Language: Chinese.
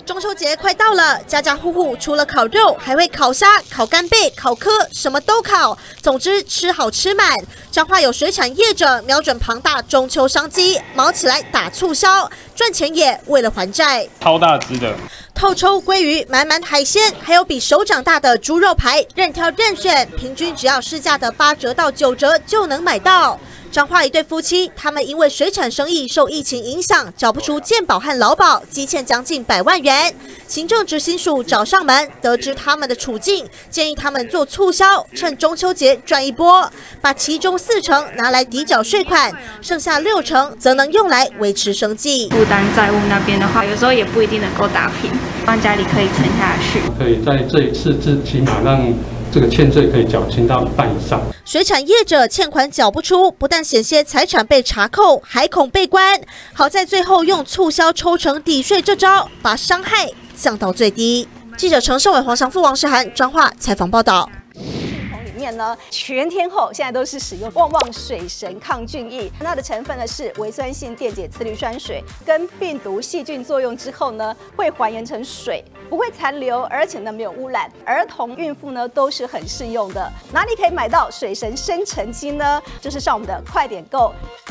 中秋节快到了，家家户户除了烤肉，还会烤虾、烤干贝、烤蚵，什么都烤。总之，吃好吃满。彰化有水产业者瞄准庞大中秋商机，毛起来打促销，赚钱也为了还债。 超大只的。 透抽鲑鱼、满满海鲜，还有比手掌大的猪肉排，任挑任选，平均只要市价的8折到9折就能买到。彰化一对夫妻，他们因为水产生意受疫情影响，缴不出健保和劳保，积欠将近100万元。行政执行署找上门，得知他们的处境，建议他们做促销，趁中秋节赚一波，把其中4成拿来抵缴税款，剩下6成则能用来维持生计。 负担债务那边的话，有时候也不一定能够打平，让家里可以撑下去。可以在这一次最起码让 这个欠税可以缴清到1半以上。 水产业者欠款缴不出，不但险些财产被查扣，还恐被关。好在最后用促销抽成抵税这招，把伤害降到最低。记者陈胜伟、黄祥富、王世涵彰化采访报道。 面呢，全天候现在都是使用旺旺水神抗菌液，它的成分呢是微酸性电解次氯酸水，跟病毒细菌作用之后呢，会还原成水，不会残留，而且呢没有污染，儿童、孕妇呢都是很适用的。哪里可以买到水神生成机呢？就是上我们的快点购。